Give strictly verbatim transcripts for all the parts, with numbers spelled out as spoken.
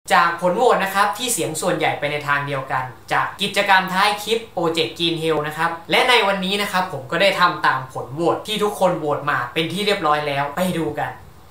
จากผลโหวตนะครับที่เสียงส่วนใหญ่ไปในทางเดียวกันจากกิจกรรมท้ายคลิปโปรเจกต์ Green Hill นะครับและในวันนี้นะครับผมก็ได้ทำตามผลโหวตที่ทุกคนโหวตมาเป็นที่เรียบร้อยแล้วไปดูกัน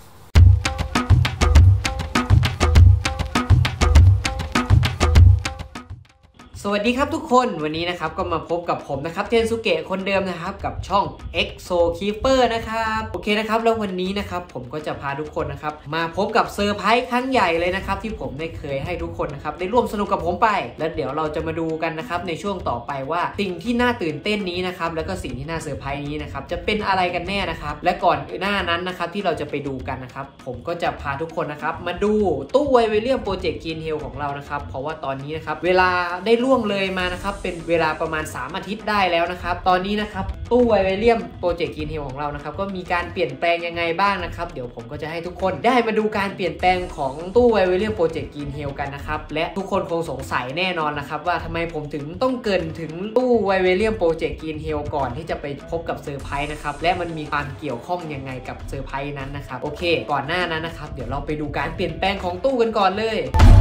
สวัสดีครับทุกคนวันนี้นะครับก็มาพบกับผมนะครับเทนซุเกะคนเดิมนะครับกับช่อง เอ็กโซ Keeper นะครับโอเคนะครับแล้ววันนี้นะครับผมก็จะพาทุกคนนะครับมาพบกับเซอร์ไพรส์ครั้งใหญ่เลยนะครับที่ผมได้เคยให้ทุกคนนะครับได้ร่วมสนุกกับผมไปแล้วเดี๋ยวเราจะมาดูกันนะครับในช่วงต่อไปว่าสิ่งที่น่าตื่นเต้นนี้นะครับแล้วก็สิ่งที่น่าเซอร์ไพรส์นี้นะครับจะเป็นอะไรกันแน่นะครับและก่อนหน้านั้นนะครับที่เราจะไปดูกันนะครับผมก็จะพาทุกคนนะครับมาดูตู้ไวเวเลียมโปรเจกต์ Green Hill ของเรานะครับเพราะว่าตอนนี้นะครับเวลาได้ล่วงเลยมานะครับเป็นเวลาประมาณสามอาทิตย์ได้แล้วนะครับตอนนี้นะครับตู้ไวเวเลียมโปรเจกต์ Green Hill ของเรานะครับก็มีการเปลี่ยนแปลงยังไงบ้างนะครับเดี๋ยวผมก็จะให้ทุกคนได้มาดูการเปลี่ยนแปลงของตู้ไวเวเลียมโปรเจกต์ Green Hill กันนะครับและทุกคนคงสงสัยแน่นอนนะครับว่าทำไมผมถึงต้องเกริ่นถึงตู้ไวเวเลียมโปรเจกต์ Green Hill ก่อนที่จะไปพบกับเซอร์ไพรส์นะครับและมันมีความเกี่ยวข้องยังไงกับเซอร์ไพรส์นั้นนะครับโอเคก่อนหน้านั้นนะครับเดี๋ยวเราไปดูการเปลี่ยนแปลงของตู้กันก่อนเลย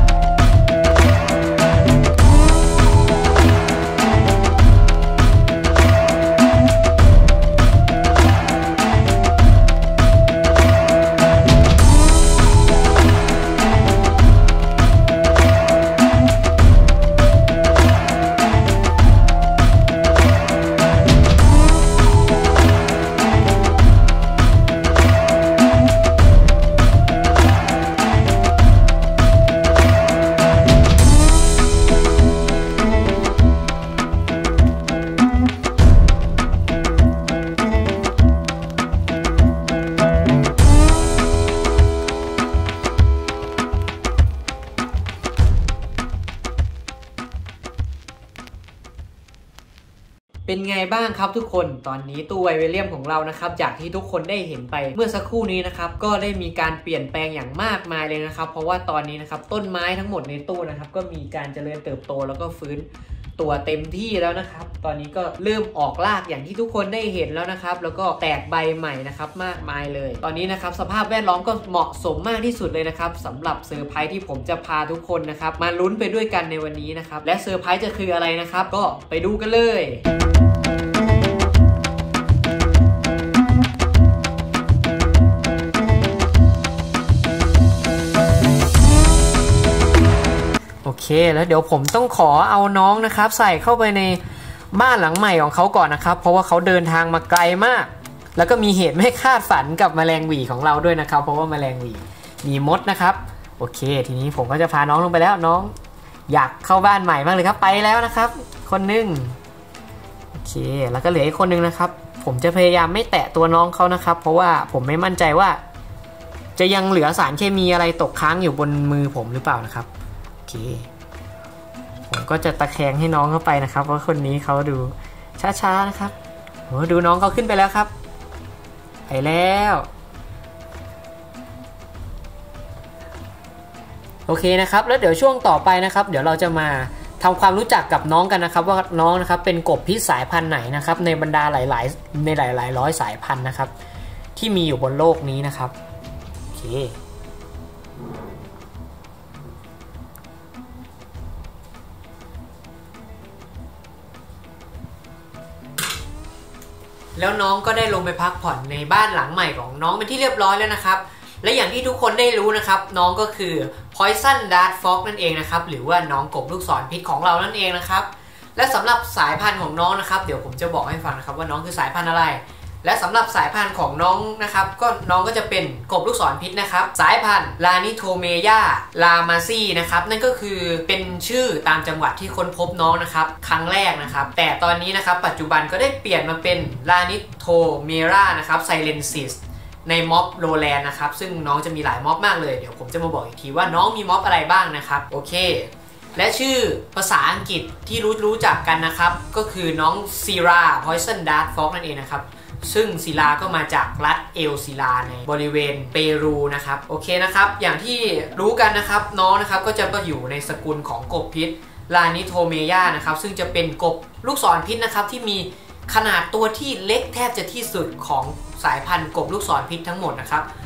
เป็นไงบ้างครับทุกคนตอนนี้ตู้ไวเวเลียมของเรานะครับจากที่ทุกคนได้เห็นไปเมื่อสักครู่นี้นะครับก็ได้มีการเปลี่ยนแปลงอย่างมากมายเลยนะครับเพราะว่าตอนนี้นะครับต้นไม้ทั้งหมดในตู้นะครับก็มีการเจริญเติบโตแล้วก็ฟื้นตัวเต็มที่แล้วนะครับตอนนี้ก็เริ่มออกรากอย่างที่ทุกคนได้เห็นแล้วนะครับแล้วก็แตกใบใหม่นะครับมากมายเลยตอนนี้นะครับสภาพแวดล้อมก็เหมาะสมมากที่สุดเลยนะครับสำหรับเซอร์ไพรส์ที่ผมจะพาทุกคนนะครับมาลุ้นไปด้วยกันในวันนี้นะครับและเซอร์ไพรส์จะคืออะไรนะครับก็ไปดูกันเลยโอเคแล้วเดี๋ยวผมต้องขอเอาน้องนะครับใส่เข้าไปในบ้านหลังใหม่ของเขาก่อนนะครับเพราะว่าเขาเดินทางมาไกลมากแล้วก็มีเหตุไม่คาดฝันกับแมลงหวี่ของเราด้วยนะครับเพราะว่าแมลงหวี่มีมดนะครับโอเคทีนี้ผมก็จะพาน้องลงไปแล้วน้องอยากเข้าบ้านใหม่มากเลยครับไปแล้วนะครับคนนึงโอเคแล้วก็เหลืออีกคนนึงนะครับผมจะพยายามไม่แตะตัวน้องเขานะครับเพราะว่าผมไม่มั่นใจว่าจะยังเหลือสารเคมีอะไรตกค้างอยู่บนมือผมหรือเปล่านะครับโอเคผมก็จะตะแคงให้น้องเข้าไปนะครับเพราะคนนี้เขาดูช้าๆนะครับโอ้ดูน้องเขาขึ้นไปแล้วครับไปแล้วโอเคนะครับแล้วเดี๋ยวช่วงต่อไปนะครับเดี๋ยวเราจะมาทำความรู้จักกับน้องกันนะครับว่าน้องนะครับเป็นกบพิษสายพันธุ์ไหนนะครับในบรรดาหลายๆในหลายๆร้อยสายพันธุ์นะครับที่มีอยู่บนโลกนี้นะครับโอเคแล้วน้องก็ได้ลงไปพักผ่อนในบ้านหลังใหม่ของน้องเป็นที่เรียบร้อยแล้วนะครับและอย่างที่ทุกคนได้รู้นะครับน้องก็คือ Poison Dart Fox นั่นเองนะครับหรือว่าน้องกบลูกศรพิษของเรานั่นเองนะครับและสำหรับสายพันธุ์ของน้องนะครับเดี๋ยวผมจะบอกให้ฟังนะครับว่าน้องคือสายพันธุ์อะไรและสำหรับสายพันธุ์ของน้องนะครับก็น้องก็จะเป็นกบลูกศรพิษนะครับสายพันธุ์ Lanitomea lamacy นะครับนั่นก็คือเป็นชื่อตามจังหวัดที่ค้นพบน้องนะครับครั้งแรกนะครับแต่ตอนนี้นะครับปัจจุบันก็ได้เปลี่ยนมาเป็น Lanitomera นะครับ silensis ในม็อบโรแลนด์นะครับซึ่งน้องจะมีหลายม็อบมากเลยเดี๋ยวผมจะมาบอกอีกทีว่าน้องมีม็อบอะไรบ้างนะครับโอเคและชื่อภาษาอังกฤษที่รู้รู้จักกันนะครับก็คือน้อง Sira Poison Dart Fox นั่นเองนะครับซึ่งศิลาก็มาจากรัฐเอลศิลาในบริเวณเปรูนะครับโอเคนะครับอย่างที่รู้กันนะครับน้องนะครับก็จะอยู่ในสกุลของกบพิษ Lanitomea นะครับซึ่งจะเป็นกบลูกศรพิษนะครับที่มีขนาดตัวที่เล็กแทบจะที่สุดของสายพันธุ์กบลูกศรพิษทั้งหมดนะครับ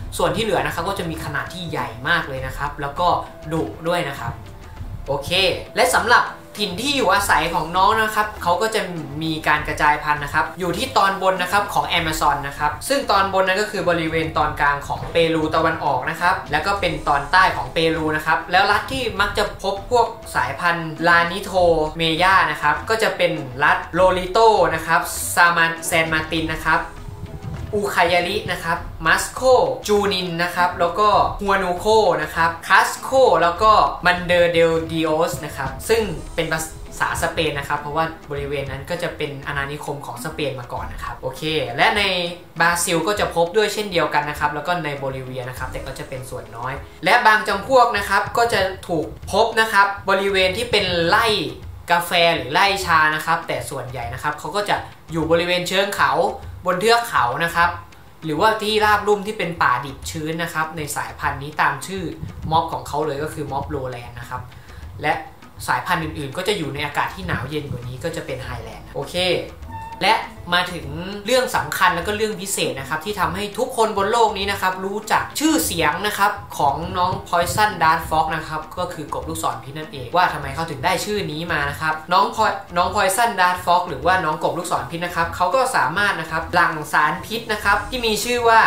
ส่วนที่เหลือนะครับก็จะมีขนาดที่ใหญ่มากเลยนะครับแล้วก็ดุด้วยนะครับโอเคและสำหรับถิ่นที่อยู่อาศัยของน้องนะครับเขาก็จะมีการกระจายพันธุ์นะครับอยู่ที่ตอนบนนะครับของแอมะซอนนะครับซึ่งตอนบนนั้นก็คือบริเวณตอนกลางของเปรูตะวันออกนะครับแล้วก็เป็นตอนใต้ของเปรูนะครับแล้วรัฐที่มักจะพบพวกสายพันธุ์ลานิโทเมย่านะครับก็จะเป็นรัฐโลลิโตนะครับซามาแซนมาตินนะครับอูคายารินะครับมัสโคจูนินนะครับแล้วก็ฮัวนูโคนะครับคัสโคแล้วก็มันเดอร์เดลดิโอสนะครับซึ่งเป็นภาษาสเปนนะครับเพราะว่าบริเวณนั้นก็จะเป็นอาณานิคมของสเปนมาก่อนนะครับโอเคและในบราซิลก็จะพบด้วยเช่นเดียวกันนะครับแล้วก็ในโบลิเวียนะครับแต่ก็จะเป็นส่วนน้อยและบางจำพวกนะครับก็จะถูกพบนะครับบริเวณที่เป็นไร่กาแฟหรือไร่ชานะครับแต่ส่วนใหญ่นะครับเขาก็จะอยู่บริเวณเชิงเขาบนเทือกเขานะครับหรือว่าที่ราบลุ่มที่เป็นป่าดิบชื้นนะครับในสายพันธุ์นี้ตามชื่อม็อบของเขาเลยก็คือม็อบโลแลนด์นะครับและสายพันธุ์อื่นๆก็จะอยู่ในอากาศที่หนาวเย็นกว่านี้ก็จะเป็นไฮแลนด์โอเคและมาถึงเรื่องสำคัญแล้วก็เรื่องพิเศษนะครับที่ทำให้ทุกคนบนโลกนี้นะครับรู้จักชื่อเสียงนะครับของน้อง Poison Dart Fox นะครับก็คือกบลูกศรพิษนั่นเองว่าทำไมเขาถึงได้ชื่อนี้มานะครับน้องพอยน้อง Poison Dart Fox หรือว่าน้องกบลูกศรพิษนะครับเขาก็สามารถนะครับหลั่งสารพิษนะครับที่มีชื่อว่า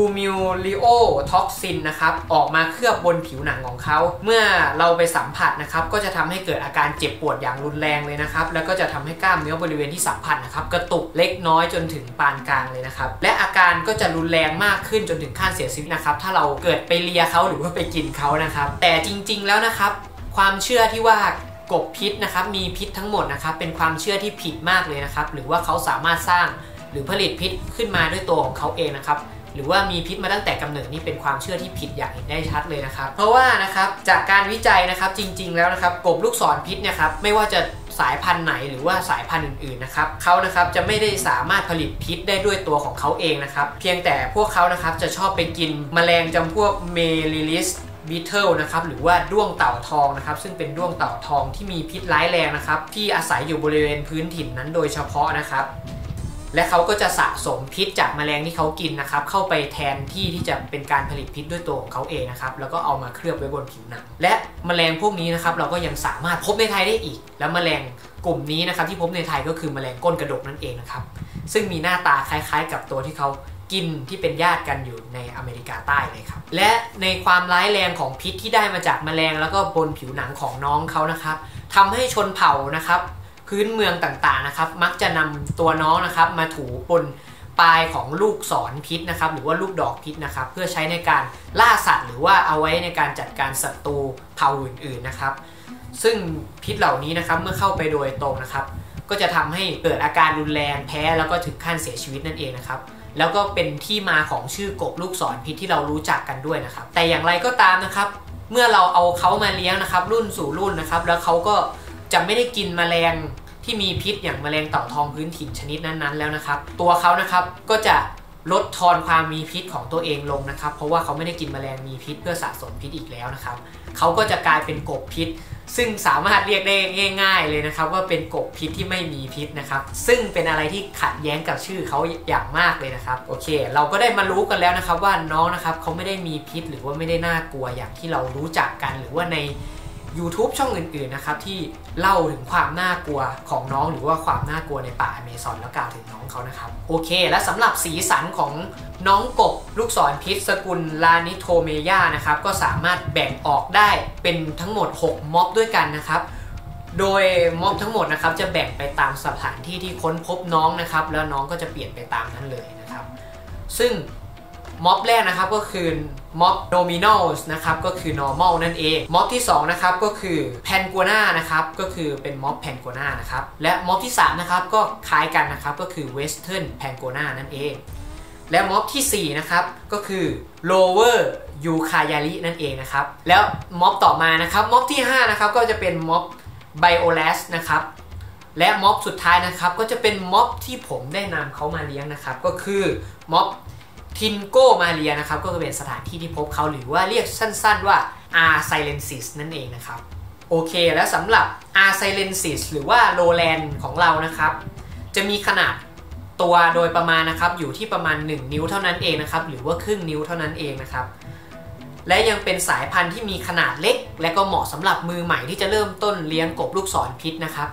Pumilio-toxin นะครับออกมาเคลือบบนผิวหนังของเขาเมื่อเราไปสัมผัสนะครับก็จะทำให้เกิดอาการเจ็บปวดอย่างรุนแรงเลยนะครับแล้วก็จะทำให้กล้ามเนื้อบริเวณที่สัมผัสนะครับกระตุกเล็กน้อยจนถึงปานกลางเลยนะครับและอาการก็จะรุนแรงมากขึ้นจนถึงขั้นเสียชีวิตนะครับถ้าเราเกิดไปเลียเขาหรือว่าไปกินเขานะครับแต่จริงๆแล้วนะครับความเชื่อที่ว่ากบพิษนะครับมีพิษทั้งหมดนะครับเป็นความเชื่อที่ผิดมากเลยนะครับหรือว่าเขาสามารถสร้างหรือผลิตพิษขึ้นมาด้วยตัวของเขาเองนะครับหรือว่ามีพิษมาตั้งแต่กำเนิดนี่เป็นความเชื่อที่ผิดอย่างเห็นได้ชัดเลยนะครับเพราะว่านะครับจากการวิจัยนะครับจริงๆแล้วนะครับกบลูกศรพิษเนี่ยครับไม่ว่าจะสายพันธุ์ไหนหรือว่าสายพันธุ์อื่นๆนะครับเขานะครับจะไม่ได้สามารถผลิตพิษได้ด้วยตัวของเขาเองนะครับเพียงแต่พวกเขานะครับจะชอบไปกินแมลงจำพวกเมลิลิสบีเทิลนะครับหรือว่าด้วงเต่าทองนะครับซึ่งเป็นด้วงเต่าทองที่มีพิษร้ายแรงนะครับที่อาศัยอยู่บริเวณพื้นถิ่นนั้นโดยเฉพาะนะครับและเขาก็จะสะสมพิษจากแมลงที่เขากินนะครับเข้าไปแทนที่ที่จะเป็นการผลิตพิษด้วยตัวของเขาเองนะครับแล้วก็เอามาเคลือบไว้บนผิวหนังและแมลงพวกนี้นะครับเราก็ยังสามารถพบในไทยได้อีกแล้วแมลงกลุ่มนี้นะครับที่พบในไทยก็คือแมลงก้นกระดกนั่นเองนะครับซึ่งมีหน้าตาคล้ายๆกับตัวที่เขากินที่เป็นญาติกันอยู่ในอเมริกาใต้เลยครับและในความร้ายแรงของพิษที่ได้มาจากแมลงแล้วก็บนผิวหนังของน้องเขานะครับทำให้ชนเผ่านะครับพื้นเมืองต่างๆนะครับมักจะนำตัวน้องนะครับมาถูบนปลายของลูกศรพิษนะครับหรือว่าลูกดอกพิษนะครับเพื่อใช้ในการล่าสัตว์หรือว่าเอาไว้ในการจัดการศัตรูเผ่าอื่นๆนะครับซึ่งพิษเหล่านี้นะครับเมื่อเข้าไปโดยตรงนะครับก็จะทำให้เกิดอาการรุนแรงแพ้แล้วก็ถึงขั้นเสียชีวิตนั่นเองนะครับแล้วก็เป็นที่มาของชื่อกบลูกศรพิษที่เรารู้จักกันด้วยนะครับแต่อย่างไรก็ตามนะครับเมื่อเราเอาเขามาเลี้ยงนะครับรุ่นสู่รุ่นนะครับแล้วเขาก็จะไม่ได้กินแมลงที่มีพิษอย่างแมลงเต่าทองพื้นถิ่นชนิดนั้นๆแล้วนะครับตัวเขานะครับก็จะลดทอนความมีพิษของตัวเองลงนะครับเพราะว่าเขาไม่ได้กินแมลงมีพิษเพื่อสะสมพิษอีกแล้วนะครับเขาก็จะกลายเป็นกบพิษซึ่งสามารถเรียกได้ง่ายๆเลยนะครับว่าเป็นกบพิษที่ไม่มีพิษนะครับซึ่งเป็นอะไรที่ขัดแย้งกับชื่อเขาอย่างมากเลยนะครับโอเคเราก็ได้มารู้กันแล้วนะครับว่าน้องนะครับเขาไม่ได้มีพิษหรือว่าไม่ได้น่ากลัวอย่างที่เรารู้จักกันหรือว่าในYouTube ช่องอื่นๆนะครับที่เล่าถึงความน่ากลัวของน้องหรือว่าความน่ากลัวในป่าอเมซอนแล้วกล่าวถึงน้องเขานะครับโอเคและสำหรับสีสันของน้องกบลูกศรพิษสกุลลานิโทเมย่านะครับก็สามารถแบ่งออกได้เป็นทั้งหมดหกม็อบด้วยกันนะครับโดยม็อบทั้งหมดนะครับจะแบ่งไปตามสถานที่ที่ค้นพบน้องนะครับแล้วน้องก็จะเปลี่ยนไปตามนั้นเลยนะครับซึ่งม็อบแรกนะครับก็คือม็อบ Nominals นะครับก็คือ normal นั่นเองม็อบที่สองนะครับก็คือ Penguina นะครับก็คือเป็นม็อบ Penguina นะครับและม็อบที่สามนะครับก็คล้ายกันนะครับก็คือ Western Penguina นั่นเองและม็อบที่สี่นะครับก็คือ Lower Ucayali นั่นเองนะครับแล้วม็อบต่อมานะครับม็อบที่ห้านะครับก็จะเป็นม็อบ Biolas นะครับและม็อบสุดท้ายนะครับก็จะเป็นม็อบที่ผมได้นำเขามาเลี้ยงนะครับก็คือม็อบทินโกมาเรียนะครับก็จะเป็นสถานที่ที่พบเขาหรือว่าเรียกสั้นๆว่า R. silensis นั่นเองนะครับโอเคแล้วสำหรับ R. silensis หรือว่าโลแลนด์ของเรานะครับจะมีขนาดตัวโดยประมาณนะครับอยู่ที่ประมาณหนึ่งนิ้วเท่านั้นเองนะครับหรือว่าครึ่งนิ้วเท่านั้นเองนะครับและยังเป็นสายพันธุ์ที่มีขนาดเล็กและก็เหมาะสำหรับมือใหม่ที่จะเริ่มต้นเลี้ยงกบลูกศรพิษนะครับ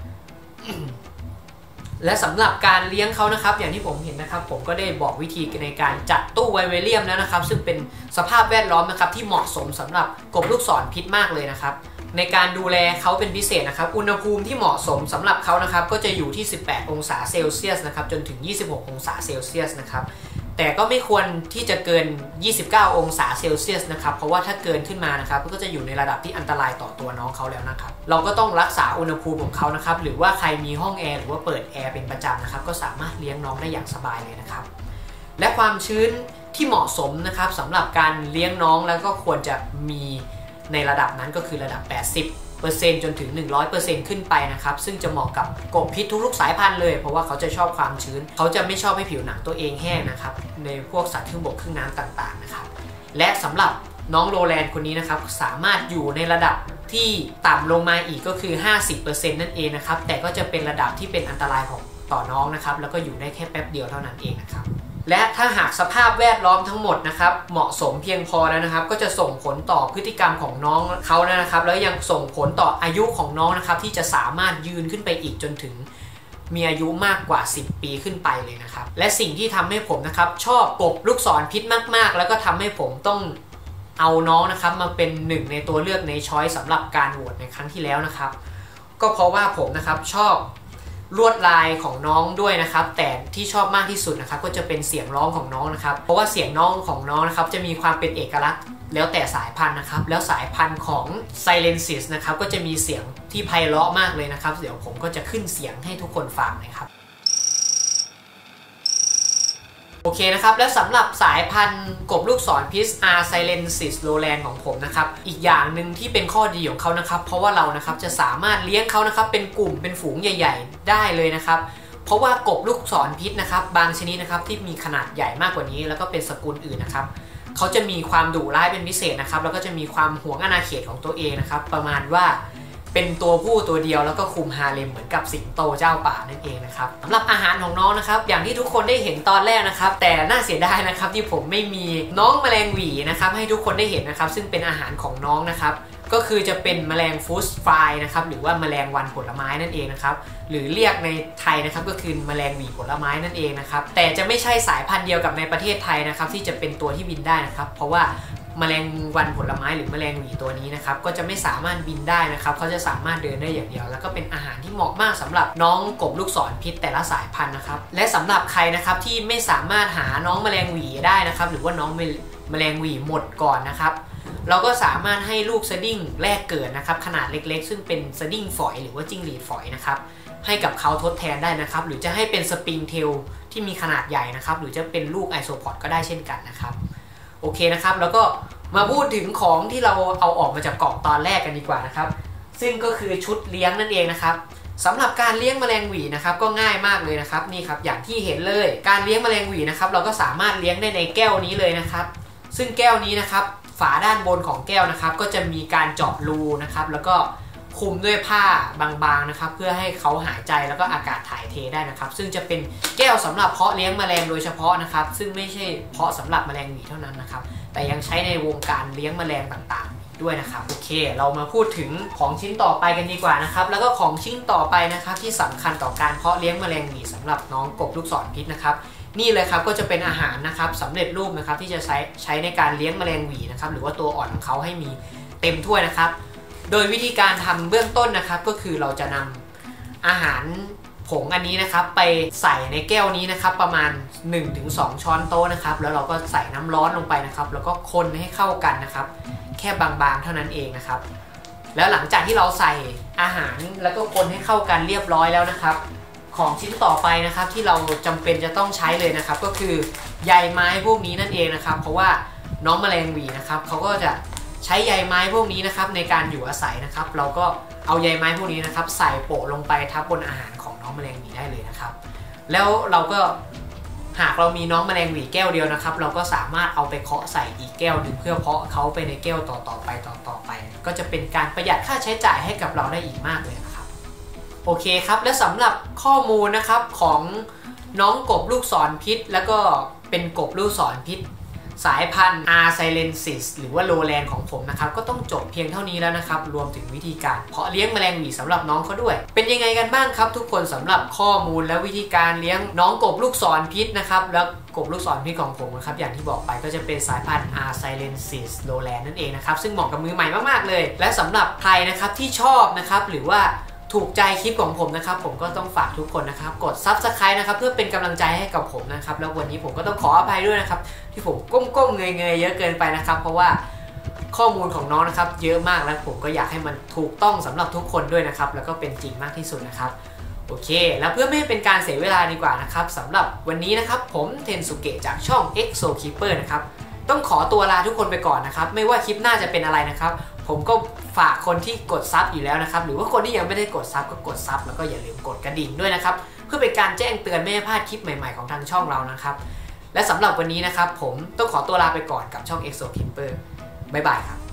และสำหรับการเลี้ยงเขานะครับอย่างที่ผมเห็นนะครับผมก็ได้บอกวิธีในการจัดตู้ไวเวเรียมแล้วนะครับซึ่งเป็นสภาพแวดล้อมนะครับที่เหมาะสมสำหรับกบลูกศรพิษมากเลยนะครับในการดูแลเขาเป็นพิเศษนะครับอุณหภูมิที่เหมาะสมสำหรับเขานะครับก็จะอยู่ที่สิบแปดองศาเซลเซียสนะครับจนถึงยี่สิบหกองศาเซลเซียสนะครับแต่ก็ไม่ควรที่จะเกินยี่สิบเก้าองศาเซลเซียสนะครับเพราะว่าถ้าเกินขึ้นมานะครับก็จะอยู่ในระดับที่อันตรายต่อตัวน้องเขาแล้วนะครับเราก็ต้องรักษาอุณหภูมิของเขานะครับหรือว่าใครมีห้องแอร์หรือว่าเปิดแอร์เป็นประจำนะครับก็สามารถเลี้ยงน้องได้อย่างสบายเลยนะครับและความชื้นที่เหมาะสมนะครับสำหรับการเลี้ยงน้องแล้วก็ควรจะมีในระดับนั้นก็คือระดับแปดสิบเปอร์เซ็นต์ จนถึง หนึ่งร้อยเปอร์เซ็นต์ ขึ้นไปนะครับซึ่งจะเหมาะกับกบพิษทุกๆสายพันธุ์เลยเพราะว่าเขาจะชอบความชื้นเขาจะไม่ชอบให้ผิวหนังตัวเองแห้งนะครับในพวกสัตว์ครึ่งบกครึ่งน้ำต่างๆนะครับและสำหรับน้องโรแลนด์คนนี้นะครับสามารถอยู่ในระดับที่ต่ำลงมาอีกก็คือ ห้าสิบเปอร์เซ็นต์ นั่นเองนะครับแต่ก็จะเป็นระดับที่เป็นอันตรายของต่อน้องนะครับแล้วก็อยู่ได้แค่แป๊บเดียวเท่านั้นเองนะครับและถ้าหากสภาพแวดล้อมทั้งหมดนะครับเหมาะสมเพียงพอแล้วนะครับก็จะส่งผลต่อพฤติกรรมของน้องเขานะครับแล้วยังส่งผลต่ออายุของน้องนะครับที่จะสามารถยืนขึ้นไปอีกจนถึงมีอายุมากกว่าสิบปีขึ้นไปเลยนะครับและสิ่งที่ทำให้ผมนะครับชอบกบลูกศรพิษมากๆแล้วก็ทำให้ผมต้องเอาน้องนะครับมาเป็นหนึ่งในตัวเลือกในช้อยสำหรับการโหวตในครั้งที่แล้วนะครับก็เพราะว่าผมนะครับชอบลวดลายของน้องด้วยนะครับแต่ที่ชอบมากที่สุดนะครับก็จะเป็นเสียงร้องของน้องนะครับเพราะว่าเสียงน้องของน้องนะครับจะมีความเป็นเอกลักษณ์แล้วแต่สายพันธุ์นะครับแล้วสายพันธุ์ของ Silensis นะครับก็จะมีเสียงที่ไพเราะมากเลยนะครับเดี๋ยวผมก็จะขึ้นเสียงให้ทุกคนฟังนะครับโอเคนะครับและสำหรับสายพันธุ์กบลูกศรพิษ R Silensis Lowland ของผมนะครับอีกอย่างหนึ่งที่เป็นข้อดีของเขานะครับเพราะว่าเรานะครับจะสามารถเลี้ยงเขานะครับเป็นกลุ่มเป็นฝูงใหญ่ๆได้เลยนะครับเพราะว่ากบลูกศรพิษนะครับบางชนิดนะครับที่มีขนาดใหญ่มากกว่านี้แล้วก็เป็นสกุลอื่นนะครับเขาจะมีความดุร้ายเป็นพิเศษนะครับแล้วก็จะมีความหวงอาณาเขตของตัวเองนะครับประมาณว่าเป็นตัวผู้ตัวเดียวแล้วก็คุมฮาเร็มเหมือนกับสิงโตเจ้าป่านั่นเองนะครับสำหรับอาหารของน้องนะครับอย่างที่ทุกคนได้เห็นตอนแรกนะครับแต่น่าเสียดายนะครับที่ผมไม่มีน้องแมลงหวีนะครับให้ทุกคนได้เห็นนะครับซึ่งเป็นอาหารของน้องนะครับก็คือจะเป็นแมลงฟูสฟลายนะครับหรือว่าแมลงวันผลไม้นั่นเองนะครับหรือเรียกในไทยนะครับก็คือแมลงหวีผลไม้นั่นเองนะครับแต่จะไม่ใช่สายพันธุ์เดียวกับในประเทศไทยนะครับที่จะเป็นตัวที่บินได้นะครับเพราะว่าแมลงวันผลไม้หรือแมลงหวีตัวนี้นะครับก็จะไม่สามารถบินได้นะครับเขาจะสามารถเดินได้อย่างเดียวแล้วก็เป็นอาหารที่เหมาะมากสำหรับน้องกบลูกศรพิษแต่ละสายพันธุ์นะครับและสำหรับใครนะครับที่ไม่สามารถหาน้องแมลงหวีได้นะครับหรือว่าน้องแมลงหวีหมดก่อนนะครับเราก็สามารถให้ลูกสดิ้งแรกเกิดนะครับขนาดเล็กๆซึ่งเป็นสดิ้งฝอยหรือว่าจิ้งหรีดฝอยนะครับให้กับเขาทดแทนได้นะครับหรือจะให้เป็นสปริงเทลที่มีขนาดใหญ่นะครับหรือจะเป็นลูกไอโซพอดก็ได้เช่นกันนะครับโอเคนะครับแล้วก็มาพูดถึงของที่เราเอาออกมาจากกล่องตอนแรกกันดีกว่านะครับซึ่งก็คือชุดเลี้ยงนั่นเองนะครับสำหรับการเลี้ยงแมลงหวีนะครับก็ง่ายมากเลยนะครับนี่ครับอย่างที่เห็นเลยการเลี้ยงแมลงหวีนะครับเราก็สามารถเลี้ยงได้ในแก้วนี้เลยนะครับซึ่งแก้วนี้นะครับฝาด้านบนของแก้วนะครับก็จะมีการเจาะรูนะครับแล้วก็คลุมด้วยผ้าบางๆนะครับเพื่อให้เขาหายใจแล้วก็อากาศถ่ายเทได้นะครับซึ่งจะเป็นแก้วสำหรับเพาะเลี้ยงแมลงโดยเฉพาะนะครับซึ่งไม่ใช่เพาะสำหรับแมลงหวีเท่านั้นนะครับแต่ยังใช้ในวงการเลี้ยงแมลงต่างๆด้วยนะครับโอเคเรามาพูดถึงของชิ้นต่อไปกันดีกว่านะครับแล้วก็ของชิ้นต่อไปนะครับที่สำคัญต่อการเพาะเลี้ยงแมลงหวีสำหรับน้องกบลูกศรพิษนะครับนี่เลยครับก็จะเป็นอาหารนะครับสำเร็จรูปนะครับที่จะใช้ใช้ในการเลี้ยงแมลงหวีนะครับหรือว่าตัวอ่อนของเขาให้มีเต็มถ้วยนะครับโดยวิธีการทำเบื้องต้นนะครับก็คือเราจะนำอาหารผงอันนี้นะครับไปใส่ในแก้วนี้นะครับประมาณ หนึ่งถึงสอง ช้อนโต๊ะนะครับแล้วเราก็ใส่น้ำร้อนลงไปนะครับแล้วก็คนให้เข้ากันนะครับแค่บางๆเท่านั้นเองนะครับแล้วหลังจากที่เราใส่อาหารแล้วก็คนให้เข้ากันเรียบร้อยแล้วนะครับของชิ้นต่อไปนะครับที่เราจำเป็นจะต้องใช้เลยนะครับก็คือใยไม้พวกนี้นั่นเองนะครับเพราะว่าน้องแมลงหวีนะครับเขาก็จะใช้ใยไม้พวกนี้นะครับในการอยู่อาศัยนะครับเราก็เอาใยไม้พวกนี้นะครับใส่โปะลงไปทับบนอาหารของน้องแมลงหวีได้เลยนะครับแล้วเราก็หากเรามีน้องแมลงหวีแก้วเดียวนะครับเราก็สามารถเอาไปเคาะใส่อีกแก้วหนึ่งเพื่อเพาะเขาไปในแก้วต่อๆไปต่อๆไปก็จะเป็นการประหยัดค่าใช้จ่ายให้กับเราได้อีกมากเลยนะครับโอเคครับและสำหรับข้อมูลนะครับของน้องกบลูกศรพิษแล้วก็เป็นกบลูกศรพิษสายพันธุ์ R. silensis หรือว่าโลแลนของผมนะครับก็ต้องจบเพียงเท่านี้แล้วนะครับรวมถึงวิธีการเพาะเลี้ยงแมลงหวีสำหรับน้องเขาด้วยเป็นยังไงกันบ้างครับทุกคนสำหรับข้อมูลและวิธีการเลี้ยงน้องกบลูกศรพิษนะครับแล้วกบลูกศรพิษของผมนะครับอย่างที่บอกไปก็จะเป็นสายพันธุ์ R. silensis โลแลนนั่นเองนะครับซึ่งเหมาะกับมือใหม่มากๆเลยและสำหรับใครนะครับที่ชอบนะครับหรือว่าถูกใจคลิปของผมนะครับผมก็ต้องฝากทุกคนนะครับกด ซับสไครบ์ นะครับเพื่อเป็นกำลังใจให้กับผมนะครับแล้ววันนี้ผมก็ต้องขออภัยด้วยนะครับที่ผมก้มๆเงยๆเยอะเกินไปนะครับเพราะว่าข้อมูลของน้องนะครับเยอะมากและผมก็อยากให้มันถูกต้องสำหรับทุกคนด้วยนะครับแล้วก็เป็นจริงมากที่สุดนะครับโอเคแล้วเพื่อไม่ให้เป็นการเสียเวลาดีกว่านะครับสำหรับวันนี้นะครับผมเทนสุเกะจากช่อง เอ็กโซ Keeper นะครับต้องขอตัวลาทุกคนไปก่อนนะครับไม่ว่าคลิปหน้าจะเป็นอะไรนะครับผมก็ฝากคนที่กดซับอยู่แล้วนะครับหรือว่าคนที่ยังไม่ได้กดซับก็กดซับแล้วก็อย่าลืมกดกระดิ่งด้วยนะครับเพื่อเป็นการแจ้งเตือนไม่ให้พลาดคลิปใหม่ๆของทางช่องเรานะครับและสำหรับวันนี้นะครับผมต้องขอตัวลาไปก่อนกับช่อง เอ็กโซ Keeper บ๊ายบายครับ